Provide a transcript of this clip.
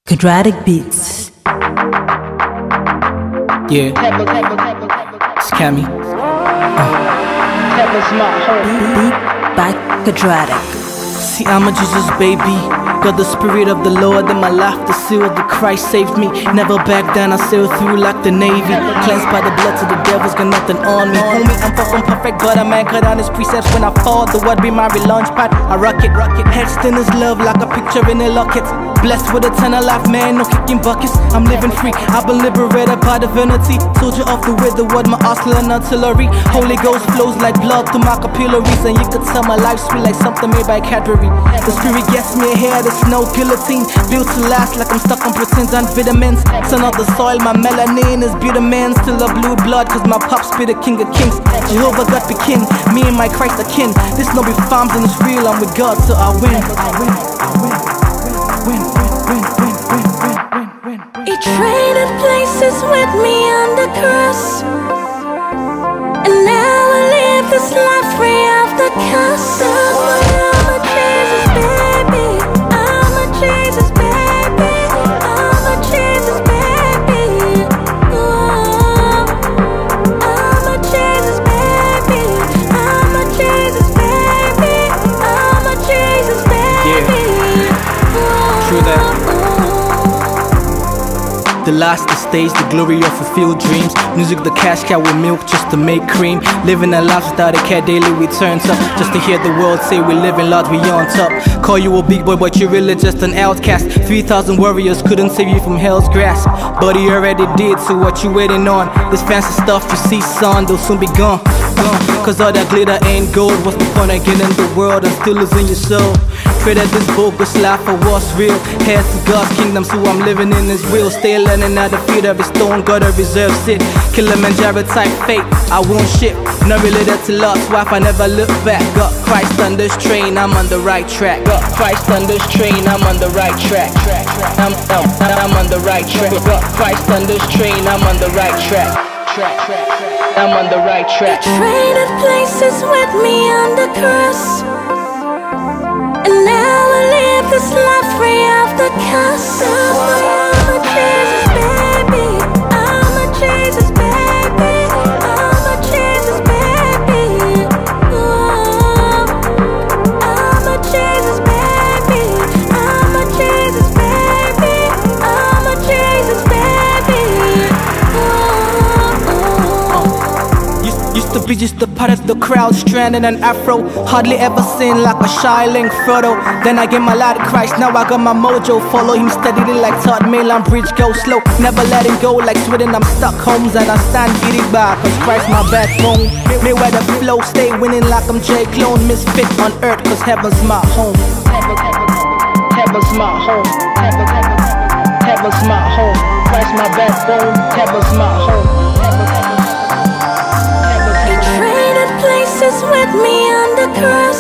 Chordratic beats. Yeah, it's Kami. Beat by Chordratic. See, I'm a Jesus baby. Got the spirit of the Lord in my life. The seal of the Christ saved me. Never back down, I sail through like the Navy. Cleansed by the blood to the devil's got nothing on me. Homie, I'm far from perfect, but I'm anchored on his precepts. When I fall, the word be my relaunch pad. I rock it. Hedged in his love like a picture in a locket. Blessed with eternal life, man, no kicking buckets. I'm living free, I've been liberated by divinity. Soldier of the way, the word, my arsenal and artillery. Holy Ghost flows like blood through my capillaries. And you could tell my life sweet like something made by Cadbury. The spirit gets me ahead, it's no guillotine. Built to last like I'm stuck on proteins and vitamins. Son of the soil, my melanin is bitter man. Still a blue blood, cause my pops be the king of kings. Jehovah God be king, me and my Christ are kin. This no be farms and it's real, I'm with God, so I win. He traded places with me on the cross, and now I live this life free of the curse. I'm a Jesus baby, I'm a Jesus baby, I'm a Jesus baby. Oh, I'm a Jesus baby, I'm a Jesus baby, I'm a Jesus baby. Yeah, true that. The last, the stage, the glory of fulfilled dreams. Music, the cash cow with milk just to make cream. Living a life without a care, daily we turn up. Just to hear the world say we living large, we on top. Call you a big boy, but you're really just an outcast. 3,000 warriors couldn't save you from hell's grasp. But he already did, so what you waiting on? This fancy stuff you see, son, they'll soon be gone. Cause all that glitter ain't gold. What's the point of getting the world and still losing your soul? Pray that this bogus life for what's real. Head to God's kingdom, so I'm living in his will. Stay learning at the feet of his stone, gotta reserve sit. Kilimanjaro type fate, I won't ship. Not related to lost wife, I never look back. Got Christ on this train, I'm on the right track. Got Christ on this train, I'm on the right track. I'm on the right track. Got Christ on this train, I'm on the right track. I'm on the right track. He traded places with me on the cross, and now I live this life free of the curse. I'm a Jesus baby, I'm a Jesus baby, I'm a Jesus baby. Oh, I'm a Jesus baby, I'm a Jesus baby, I'm a Jesus baby. Used to be just a part of the crowd, stranded and afro. Hardly ever seen like a shy-link Frodo. Then I gave my life to Christ, now I got my mojo. Follow him steadily like Todd Milan Bridge, go slow. Never letting go like Sweden, I'm stuck homes. And I stand giddy by, cause Christ my backbone. Mayweather flow, stay winning like I'm J. Clone. Misfit on earth, cause heaven's my home. Heaven's my home. Heaven's my home. Christ my backbone, heaven's my home. He traded places with me on the cross,